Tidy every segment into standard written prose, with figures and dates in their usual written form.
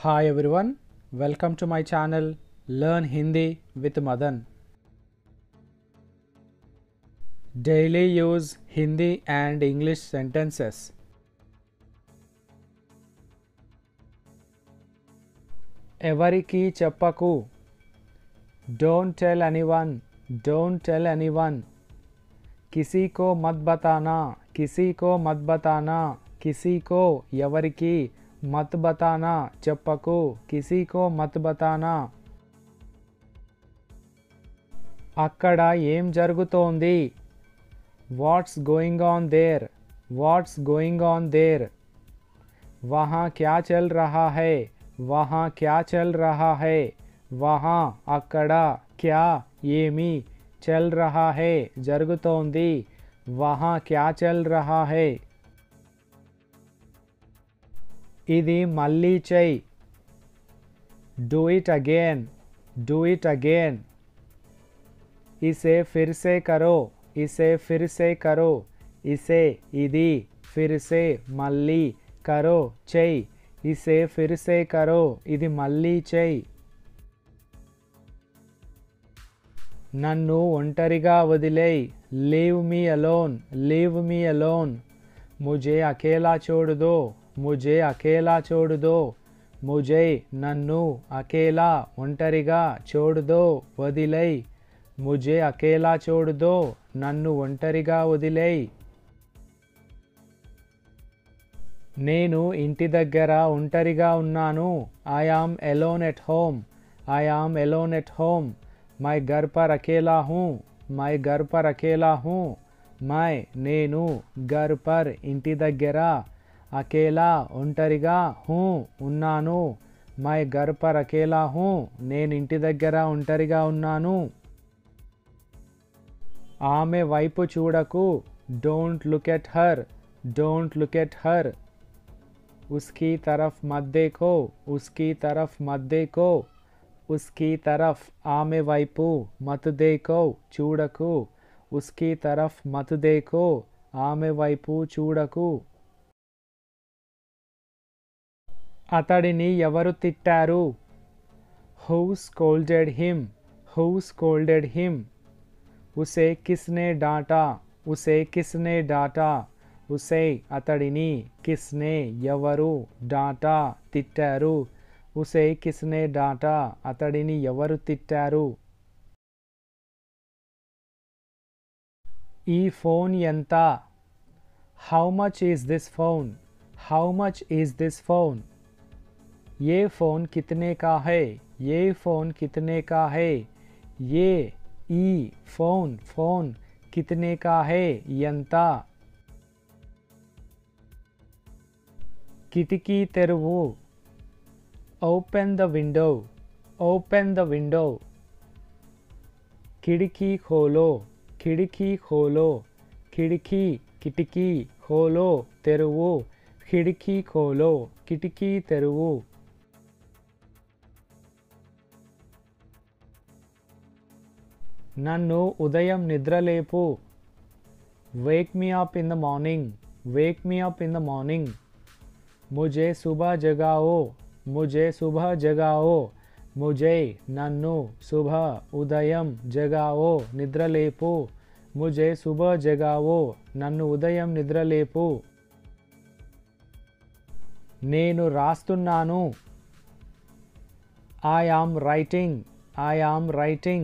Hi everyone, welcome to my channel Learn Hindi with Madan. Daily use Hindi and English sentences. Evariki cheppaku. Don't tell anyone. Don't tell anyone. किसी को मत बताना. किसी को मत बताना. किसी को एवरिकी मत बताना చెప్పకు किसी को मत बताना. అక్కడ ఏం జరుగుతోంది? What's going on there? What's going on there? वहाँ क्या चल रहा है? वहाँ क्या चल रहा है? वहाँ అక్కడ क्या ఏమి चल रहा है జరుగుతోంది. वहाँ क्या चल रहा है? ఇది మళ్ళీ చెయ్. Do it again. Do it again. इसे फिर से करो. इसे फिर से करो. इसे ఇది फिर से మళ్ళీ करो చెయ్. इसे फिर से करो. ఇది మళ్ళీ చెయ్. నన్ను ఒంటరిగా వదిలేయ్. Leave me alone. Leave me alone. मुझे अकेला छोड़ दो. मुझे अकेला छोड़ दो. मुझे నన్ను अकेला ఒంటరిగా छोड़ दो వదిలేయ్. मुझे अकेला छोड़ दो. నన్ను ఒంటరిగా వదిలేయ్. నేను ఇంటి దగ్గర ఒంటరిగా ఉన్నాను. I am alone at home. I am alone at home. मैं घर पर अकेला हूँ. मैं घर पर अकेला हूँ. मैं నేను घर पर ఇంటి దగ్గర अकेला ఒంటరిగా हूँ ఉన్నాను. मैं घर पर अकेला हूँ. నేను ఇంటి దగ్గర ఒంటరిగా ఉన్నాను. ఆమె వైపు చూడకు. Don't look at her. Don't look at her. उसकी तरफ मत देखो. उसकी तरफ मत देखो. उसकी तरफ ఆమె వైపు మत देखो చూడకు. उसकी तरफ मत देखो ఆమె వైపు చూడకు. అతడిని ఎవరు తిట్టారు? Who scolded him? Who scolded him? उसे किसने डांटा? उसे किसने डांटा? उसे అతడిని किसने ఎవరు डांटा తిట్టారు. उसे किसने डांटा అతడిని ఎవరు తిట్టారు. ఈ ఫోన్ ఎంత? How much is this phone? How much is this phone? ये फ़ोन कितने का है? ये फ़ोन कितने का है? ये ఈ फ़ोन कितने का है ఎంత? కిటికీ తెరువు. Open the window. Open the window. खिड़की खोलो. खिड़की खोलो. खिड़की కిటికీ खोलो తెరువు. खिड़की खोलो. కిటికీ తెరువు. నన్ను ఉదయం నిద్రలేపు. Wake me up in the morning. Wake me up in the morning. मुझे सुबह जगाओ. मुझे सुबह जगाओ. मुझे నన్ను सुबह ఉదయం జగాओ నిద్రలేపు. मुझे सुबह जगाओ నన్ను ఉదయం నిద్రలేపు. నేను రాస్తున్నాను. I am writing. I am writing.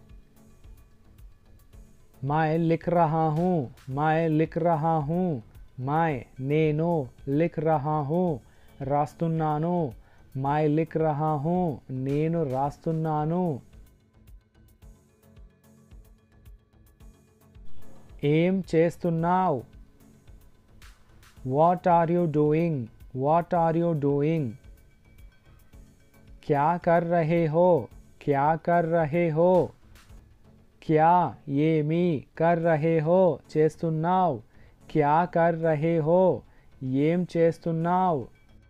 मैं लिख रहा हूँ. मैं लिख रहा हूँ. मैं నేను लिख रहा हूँ. రాస్తున్నాను. मैं लिख रहा हूँ. నేను రాస్తున్నాను. ఏం చేస్తున్నావ్? What are you doing? What are you doing? क्या कर रहे हो? क्या कर रहे हो? क्या ఏమి कर रहे हो చేస్తున్నావ్. क्या कर रहे हो ఏం చేస్తున్నావ్.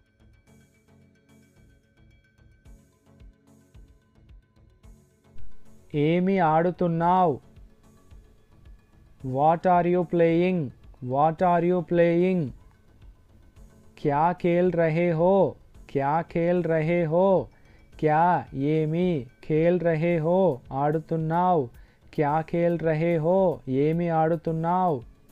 ఏమి ఆడుతున్నావ్? What are you playing? What are you playing? क्या खेल रहे हो? क्या खेल रहे हो क्या ఏమి खेल रहे हो ఆడుతున్నావు क्या खेल रहे हो ఏమి ఆడుతున్నావు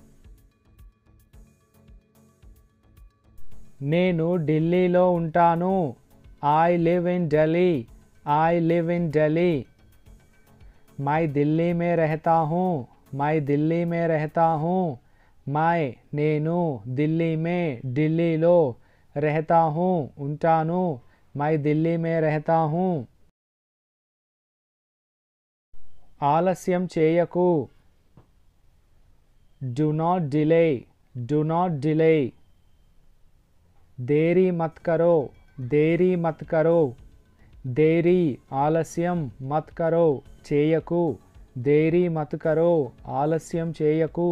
నేను ఢిల్లీలో ఉంటాను I live in Delhi I live in Delhi मैं दिल्ली में रहता हूँ मैं दिल्ली में रहता हूँ मैं నేను ఢిల్లీ में ఢిల్లీలో रहता हूँ ఉంటాను मैं दिल्ली में रहता हूँ ఆలస్యం చేయకు do not delay do not delay देरी मत करो देरी मत करो देरी ఆలస్యం मत करो చేయకు देरी मत करो ఆలస్యం చేయకు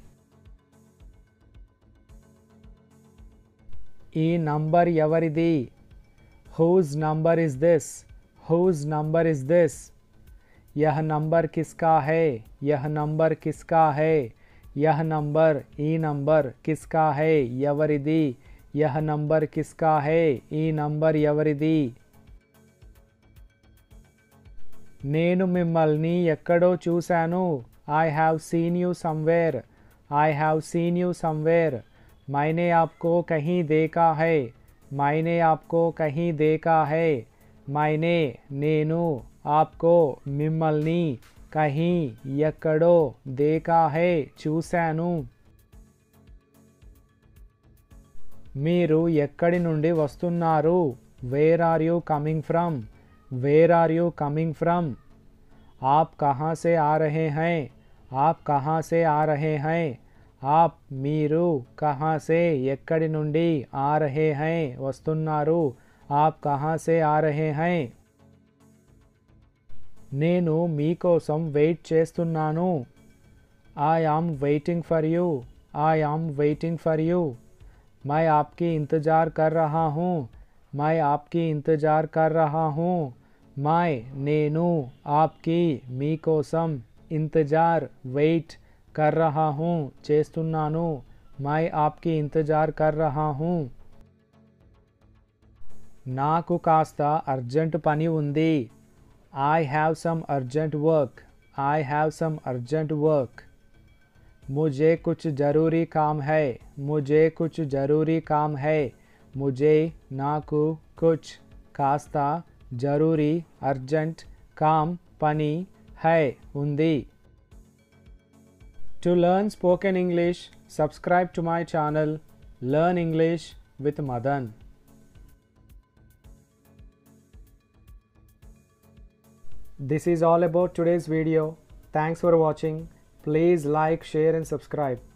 ఈ నంబర్ ఎవరిది whose number is this whose number is this यह नंबर किसका है यह नंबर किसका है यह नंबर ఈ నంబర్ किसका है ఎవరిది यह नंबर किसका है ఈ నంబర్ ఎవరిది నేను మిమ్మల్ని ఎక్కడో చూశాను I have seen you somewhere I have seen you somewhere मैंने आपको कहीं देखा है मैंने आपको कहीं देखा है मैंने నేను आपको మిమ్మల్ని कहीं ఎక్కడో देखा है చూశాను మీరు ఎక్కడి నుండి వస్తున్నారు where are you coming from where are you coming from आप कहाँ से आ रहे हैं आप कहाँ से आ रहे हैं आप మీరు कहाँ से ఎక్కడి నుండి आ रहे हैं వస్తున్నారు आप कहाँ से आ रहे हैं నేను మీకోసం వెయిట్ చేస్తున్నాను I am waiting for you I am waiting for you मैं आपकी इंतज़ार कर रहा हूँ मैं आपकी इंतज़ार कर रहा हूँ मैं నేను आपकी మీకోసం इंतज़ार वेट कर रहा हूँ చేస్తున్నాను मैं आपकी इंतज़ार कर रहा हूँ నాకు కాస్త అర్జెంట్ పని ఉంది I have some urgent work I have some urgent work मुझे कुछ ज़रूरी काम है मुझे कुछ ज़रूरी काम है मुझे నాకు कुछ కాస్త ज़रूरी urgent काम పని है ఉంది To learn spoken English, subscribe to my channel Learn English with Madan. This is all about today's video. Thanks for watching. Please like, share and subscribe.